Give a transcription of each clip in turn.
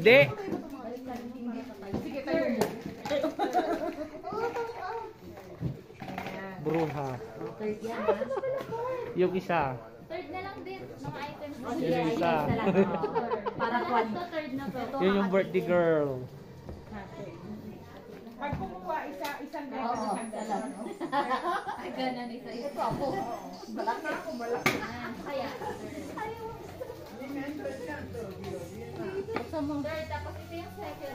Hindi. Sige, tayo mo. Bruha. Third yan, ha? Yung isa. Third na lang din, mga items. Yun yung isa. Para kwan. Third na to. Yun yung birthday girl. Pag kumuha, isang ganyan. Oo, Ganun, isa-isa. ito ako. Balak na ako, balak na. Kaya, third, tapos ito yung second.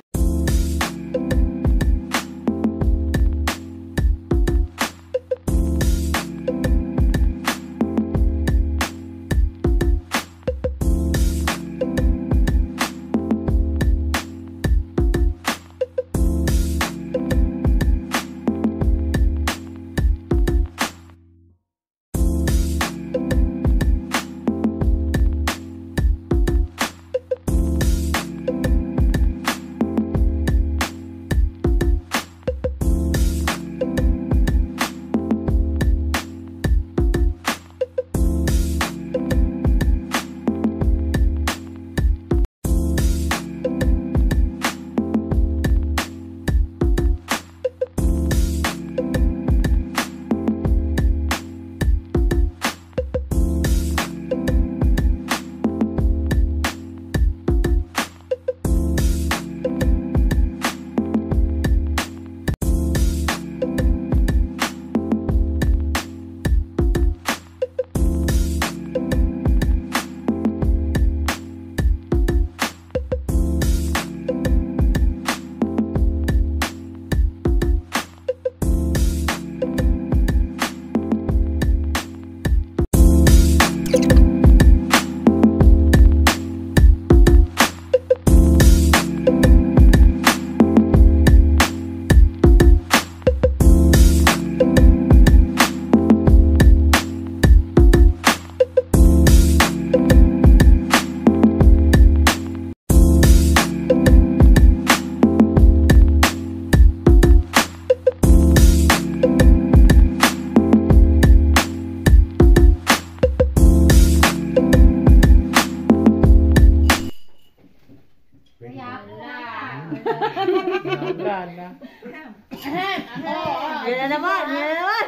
Yan na naman, yan na naman.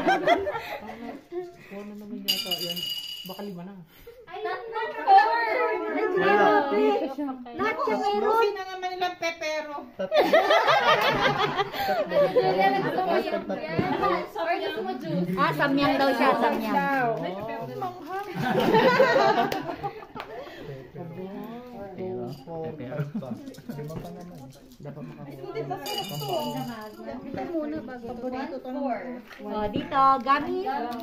Ano naman yata yan? Baka 5 na. Ay, not Lahat siya meron. Lucy na naman nilang pepero. Or gusto mo juice? Ah, samyang daw siya, samyang. Dapat makakuha. Ito muna bago ito. Oh, dito, gami.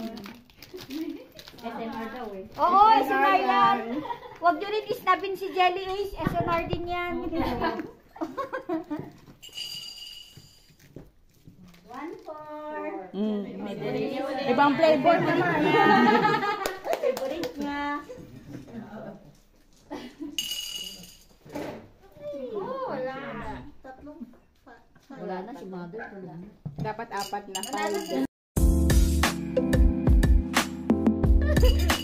SMR daw eh. Oo, SMR yan. Huwag nyo rin isnabin si Jelly Ace. SMR din yan. 1-4. Ibang flavor niya. Favorite niya. Wala. Wala na si Mother. Wala na. Dapat 4 na.